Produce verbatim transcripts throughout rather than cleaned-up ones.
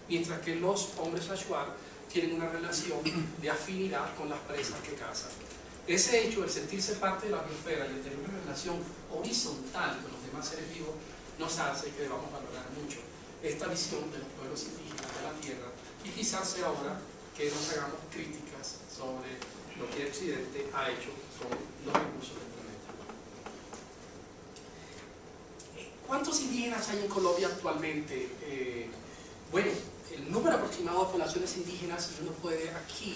mientras que los hombres Achuar tienen una relación de afinidad con las presas que cazan. Ese hecho, el sentirse parte de la biosfera y el tener una relación horizontal con los demás seres vivos, nos hace que debamos valorar mucho esta visión de los pueblos indígenas de la Tierra, y quizás sea hora que nos hagamos críticas sobre lo que Occidente ha hecho con los recursos del planeta. ¿Cuántos indígenas hay en Colombia actualmente? Eh, bueno, el número aproximado de poblaciones indígenas, uno puede aquí,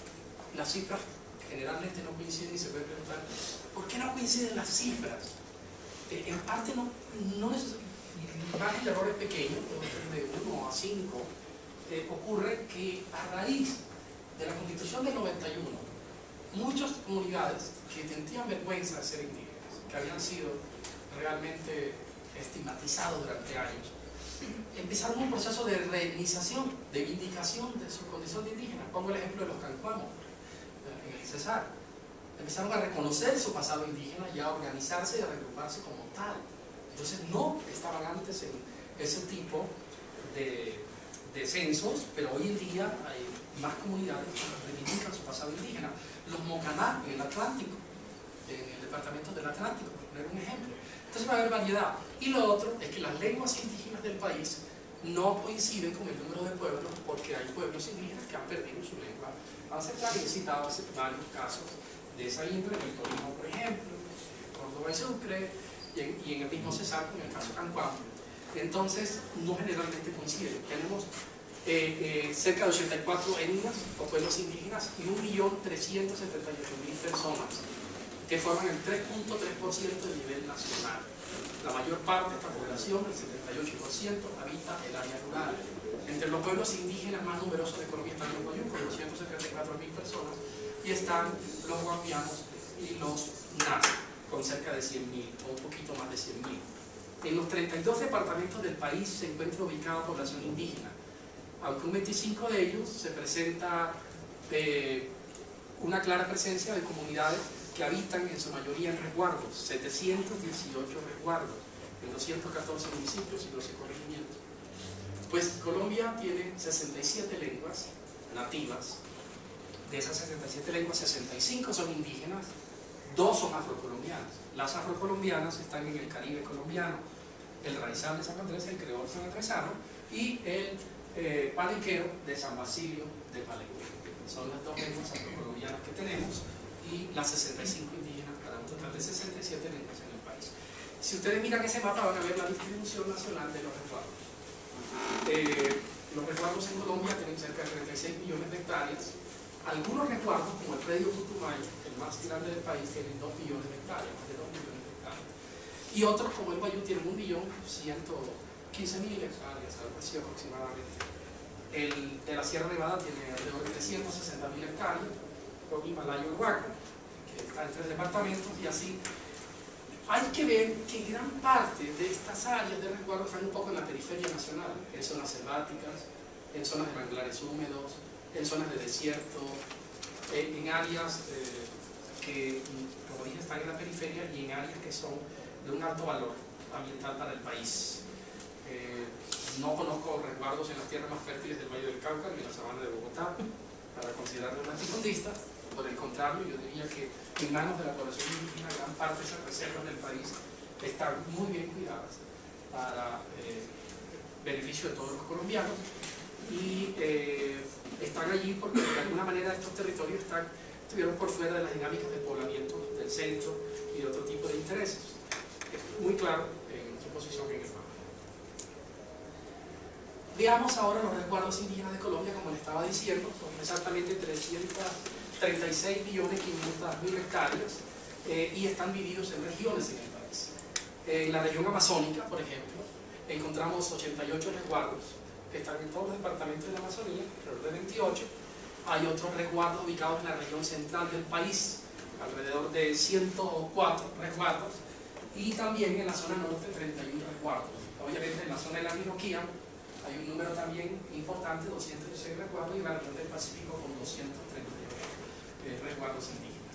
las cifras generalmente no coinciden, y se puede preguntar, ¿por qué no coinciden las cifras? Eh, en parte no, no es, el margen de error es pequeño, de uno a cinco, eh, ocurre que a raíz de la Constitución del noventa y uno, muchas comunidades que sentían vergüenza de ser indígenas, que habían sido realmente estigmatizados durante años, empezaron un proceso de reetnización, de vindicación de su condición de indígena. Pongo el ejemplo de los cancuamos en el Cesar. Empezaron a reconocer su pasado indígena y a organizarse y a regruparse como tal. Entonces no estaban antes en ese tipo de, de censos, pero hoy en día hay más comunidades que reivindican su pasado indígena. Los Mocaná en el Atlántico, en el departamento del Atlántico, por poner un ejemplo. Entonces va a haber variedad. Y lo otro es que las lenguas indígenas del país no coinciden con el número de pueblos, porque hay pueblos indígenas que han perdido su lengua ancestral, y he citado hace varios casos de esa índole, en el Tolima, por ejemplo, en Córdoba y Sucre, y en, y en el mismo Cesar, en el caso Cancuamo. Entonces, no generalmente coinciden. Tenemos eh, eh, cerca de ochenta y cuatro etnias o pueblos indígenas y un millón trescientos setenta y ocho mil personas que forman el tres punto tres por ciento del nivel nacional. La mayor parte de esta población, el setenta y ocho por ciento, habita el área rural. Entre los pueblos indígenas más numerosos de Colombia están los Guayú, con doscientas setenta y cuatro mil personas, y están los guambianos y los Nasa, con cerca de cien mil, o un poquito más de cien mil. En los treinta y dos departamentos del país se encuentra ubicada población indígena, aunque un veinticinco de ellos se presenta eh, una clara presencia de comunidades que habitan en su mayoría en resguardos, setecientos dieciocho resguardos, en doscientos catorce municipios y doce corregimientos. Pues Colombia tiene sesenta y siete lenguas nativas. De esas sesenta y siete lenguas, sesenta y cinco son indígenas, dos son afrocolombianas. Las afrocolombianas están en el Caribe colombiano, el raizal de San Andrés, el creol sanandresano, y el eh, palenquero de San Basilio de Palenque. Son las dos lenguas afrocolombianas que tenemos, y las sesenta y cinco indígenas, para un total de sesenta y siete lenguas en el país. Si ustedes miran ese mapa, van a ver la distribución nacional de los resguardos. Eh, los resguardos en Colombia tienen cerca de treinta y seis millones de hectáreas. Algunos resguardos, como el predio Putumayo, el más grande del país, tienen dos millones de hectáreas, más de dos millones de hectáreas. Y otros, como el Guayú, tienen un millón ciento quince mil hectáreas, algo así aproximadamente. El de la Sierra Nevada tiene alrededor de trescientas sesenta mil hectáreas, con Himalaya y Huaco, que está en tres departamentos, y así. Hay que ver que gran parte de estas áreas de resguardo están un poco en la periferia nacional, en zonas selváticas, en zonas de manglares húmedos, en zonas de desierto, eh, en áreas eh, que, como dije, están en la periferia, y en áreas que son de un alto valor ambiental para el país. Eh, no conozco resguardos en las tierras más fértiles del Valle del Cauca ni en la sabana de Bogotá, para considerarlo latifundista. Por el contrario, yo diría que en manos de la población indígena, gran parte de esas reservas del país están muy bien cuidadas para eh, beneficio de todos los colombianos, y eh, están allí porque de alguna manera estos territorios están, estuvieron por fuera de las dinámicas de poblamiento del centro y de otro tipo de intereses. Es muy claro en su posición en el mapa. Veamos ahora los resguardos indígenas de Colombia. Como les estaba diciendo, son exactamente trescientos treinta y seis millones quinientas mil hectáreas, eh, y están divididos en regiones en el país. En la región amazónica, por ejemplo, encontramos ochenta y ocho resguardos que están en todos los departamentos de la Amazonía, alrededor de veintiocho. Hay otros resguardos ubicados en la región central del país, alrededor de ciento cuatro resguardos, y también en la zona norte treinta y uno resguardos. Obviamente en la zona de la Orinoquía hay un número también importante, doscientos dieciséis resguardos, y en la región del Pacífico con doscientos treinta y ocho eh, resguardos indígenas.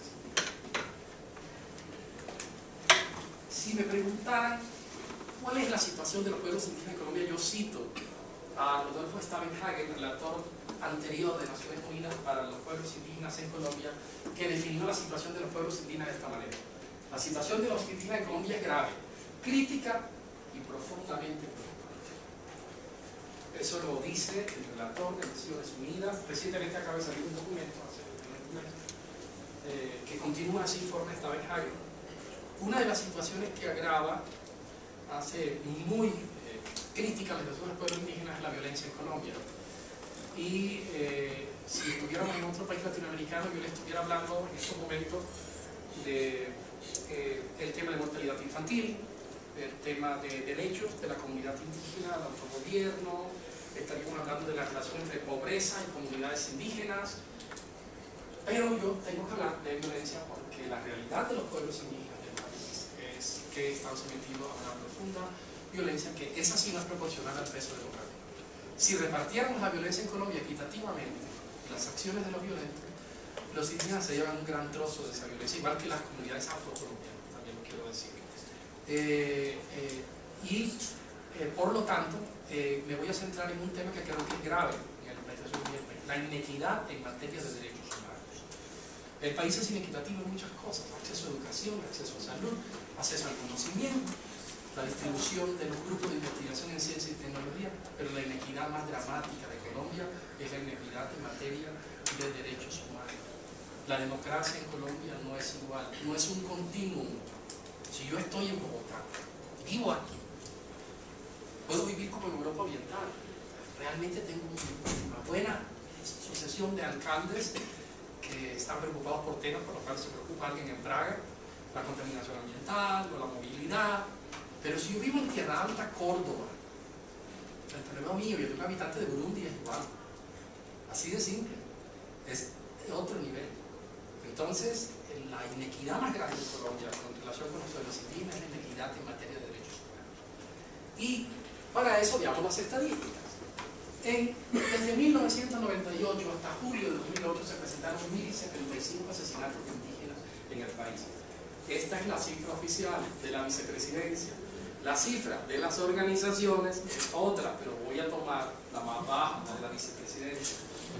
Si me preguntaran cuál es la situación de los pueblos indígenas en Colombia, yo cito a Rodolfo Stavenhagen, relator anterior de Naciones Unidas para los pueblos indígenas en Colombia, que definió la situación de los pueblos indígenas de esta manera. La situación de los indígenas en Colombia es grave, crítica y profundamente preocupante. Eso lo dice el relator de Naciones Unidas. Recientemente acaba de salir un documento hace un mes, eh, que continúa ese informe de Stavenhagen. Una de las situaciones que agrava, hace muy eh, crítica a la situación de los pueblos indígenas es la violencia en Colombia. Y eh, si estuviéramos en otro país latinoamericano, yo le estuviera hablando en estos momentos de eh, el tema de mortalidad infantil, el tema de derechos de la comunidad indígena, del autogobierno, estaríamos hablando de la relación entre pobreza y comunidades indígenas, pero yo tengo que hablar de violencia porque la realidad de los pueblos indígenas del país es que están sometidos a una profunda violencia que esa sí no es proporcional al peso demográfico. Si repartiéramos la violencia en Colombia equitativamente, las acciones de los violentos, los indígenas se llevan un gran trozo de esa violencia, igual que las comunidades afrocolombianas, también lo quiero decir. Eh, eh, y eh, por lo tanto, eh, me voy a centrar en un tema que creo que es grave en el país, la inequidad en materia de derechos humanos. El país es inequitativo en muchas cosas: acceso a educación, acceso a salud, acceso al conocimiento, la distribución de los grupos de investigación en ciencia y tecnología, pero la inequidad más dramática de Colombia es la inequidad en materia de derechos humanos. La democracia en Colombia no es igual, no es un continuum. Si yo estoy en Bogotá, vivo aquí, puedo vivir como en Europa Oriental, realmente tengo una buena sucesión de alcaldes que están preocupados por temas por los cuales se preocupa alguien en Praga, la contaminación ambiental o la movilidad. Pero si yo vivo en Tierra Alta, Córdoba, el problema mío, yo soy un habitante de Burundi, es igual. Así de simple. Es de otro nivel. Entonces, la inequidad más grande en Colombia con relación con los pueblos indígenas es la inequidad en materia de derechos humanos. Y para eso veamos las estadísticas. En, desde mil novecientos noventa y ocho hasta julio de dos mil ocho se presentaron mil setenta y cinco asesinatos de indígenas en el país. Esta es la cifra oficial de la vicepresidencia. La cifra de las organizaciones es otra, pero voy a tomar la más baja, la de la vicepresidencia.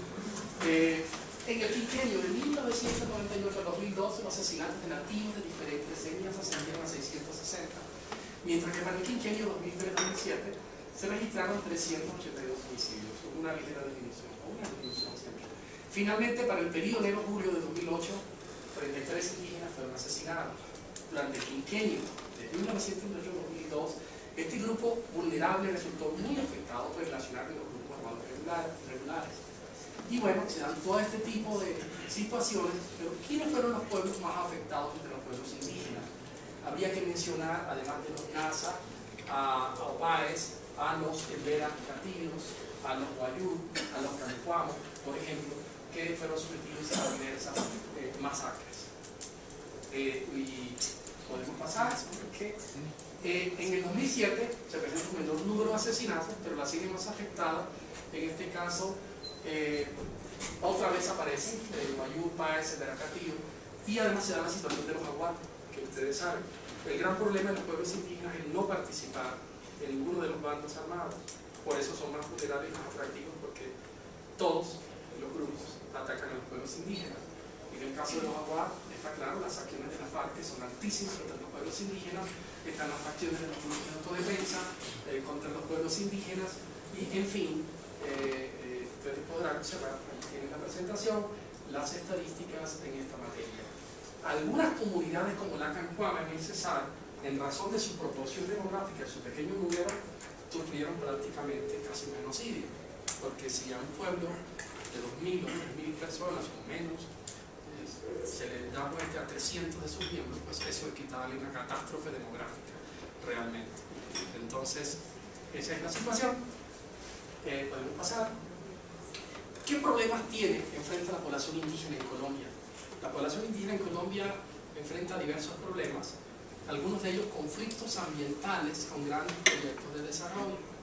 Eh, en el quinquenio de mil novecientos noventa y ocho a dos mil doce, los asesinatos de nativos de diferentes etnias ascendieron a seiscientos sesenta, mientras que para el quinquenio dos mil tres a dos mil siete se registraron trescientos ochenta y dos homicidios, una ligera disminución, una disminución siempre. Finalmente, para el periodo enero-julio de dos mil ocho, treinta y tres indígenas fueron asesinados. Durante el quinquenio de mil novecientos noventa y ocho a dos mil dos, este grupo vulnerable resultó muy afectado por el nacional de los grupos armados irregulares. Y bueno, se dan todo este tipo de situaciones, pero ¿quiénes fueron los pueblos más afectados entre los pueblos indígenas? Habría que mencionar, además de los Nasa, a, a Opáez, a los Embera Catinos, a los Guayú, a los Cancuamos, por ejemplo, que fueron sometidos a diversas eh, masacres. Eh, y podemos pasar, porque eh, en el dos mil siete se presenta un menor número de asesinatos, pero la serie más afectada, en este caso, eh, otra vez aparecen eh, Guayú, Páez, Embera Catillo, y además se da la situación de los aguatos, que ustedes saben. El gran problema de los pueblos indígenas es no participar en ninguno de los bandos armados. Por eso son más vulnerables y más atractivos, porque todos los grupos atacan a los pueblos indígenas. En el caso de los aguas, está claro, las acciones de la FARC que son altísimas contra los pueblos indígenas, están las acciones de los grupos de autodefensa eh, contra los pueblos indígenas, y en fin, eh, eh, ustedes podrán observar, ahí tienen la presentación, las estadísticas en esta materia. Algunas comunidades como la Cancuama en el Cesar, en razón de su proporción demográfica y su pequeño número, sufrieron prácticamente casi un genocidio, porque si a un pueblo de dos mil o tres mil personas o menos eh, se le da muerte a trescientos de sus miembros, pues eso equivale a una catástrofe demográfica realmente. Entonces, esa es la situación. Eh, podemos pasar. ¿Qué problemas tiene enfrenta la población indígena en Colombia? La población indígena en Colombia enfrenta diversos problemas, algunos de ellos conflictos ambientales con grandes proyectos de desarrollo.